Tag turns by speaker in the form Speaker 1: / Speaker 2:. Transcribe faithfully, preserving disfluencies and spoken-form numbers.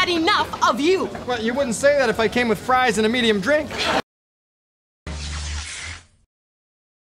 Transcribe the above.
Speaker 1: had enough of you.
Speaker 2: Well, you wouldn't say that if I came with fries and a medium drink.